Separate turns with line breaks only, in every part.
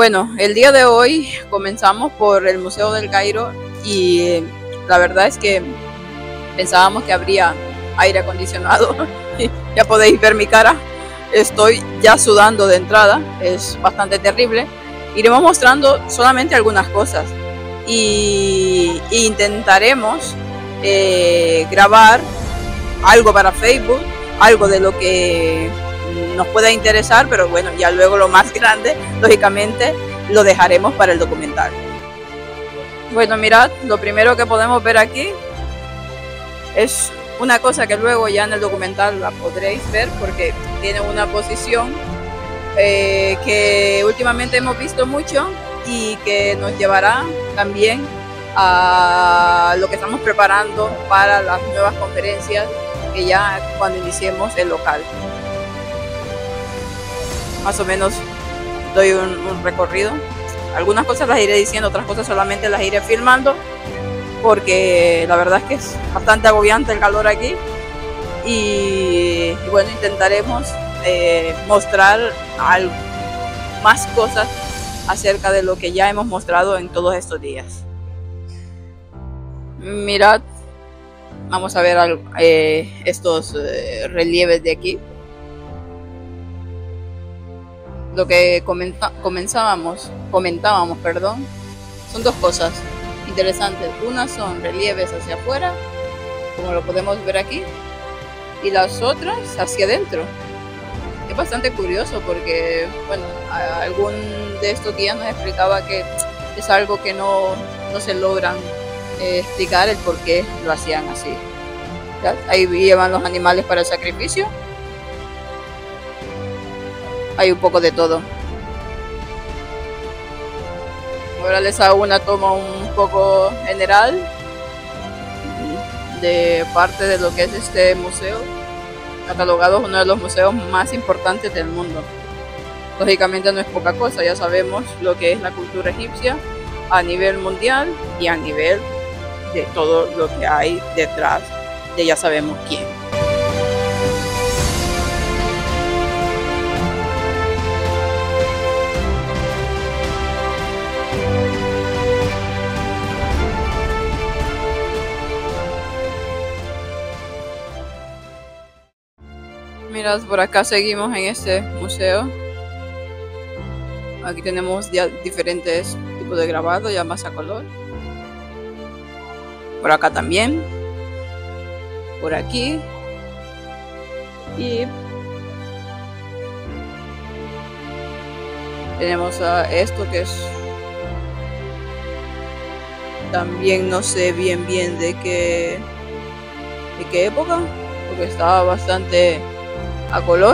Bueno, el día de hoy comenzamos por el Museo del Cairo y la verdad es que pensábamos que habría aire acondicionado. Ya podéis ver mi cara, estoy ya sudando de entrada, es bastante terrible. Iremos mostrando solamente algunas cosas y intentaremos grabar algo para Facebook, algo de lo que nos pueda interesar, pero bueno, ya luego lo más grande, lógicamente, lo dejaremos para el documental. Bueno, mirad, lo primero que podemos ver aquí es una cosa que luego ya en el documental la podréis ver porque tiene una posición que últimamente hemos visto mucho y que nos llevará también a lo que estamos preparando para las nuevas conferencias que ya cuando iniciemos el local. Más o menos doy un recorrido. Algunas cosas las iré diciendo, otras cosas solamente las iré filmando porque la verdad es que es bastante agobiante el calor aquí y bueno, intentaremos mostrar más cosas acerca de lo que ya hemos mostrado en todos estos días. Mirad, vamos a ver estos relieves de aquí. Lo que comentábamos, son dos cosas interesantes. Una son relieves hacia afuera, como lo podemos ver aquí, y las otras hacia adentro. Es bastante curioso porque, bueno, algún de estos días nos explicaba que es algo que no se logran explicar el por qué lo hacían así. ¿Ya? Ahí llevan los animales para el sacrificio. Hay un poco de todo. Ahora les hago una toma un poco general de parte de lo que es este museo, catalogado uno de los museos más importantes del mundo. Lógicamente no es poca cosa, ya sabemos lo que es la cultura egipcia a nivel mundial y a nivel de todo lo que hay detrás de ya sabemos quién. Mirad, por acá seguimos en este museo. Aquí tenemos ya diferentes tipos de grabado, ya más a color. Por acá también. Por aquí. Y tenemos a esto que es también no sé bien de qué época, porque estaba bastante a color.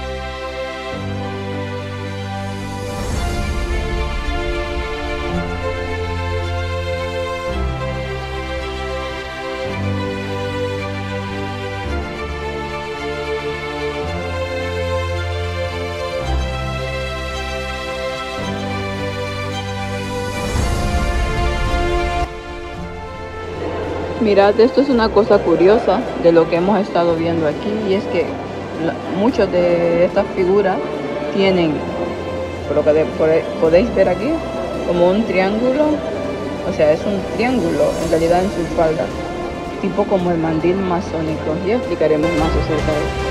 Mirad, esto es una cosa curiosa de lo que hemos estado viendo aquí, y es que muchas de estas figuras tienen, por lo que podéis ver aquí, como un triángulo, o sea, es un triángulo en realidad en su espalda, tipo como el mandil masónico. Ya explicaremos más acerca de esto.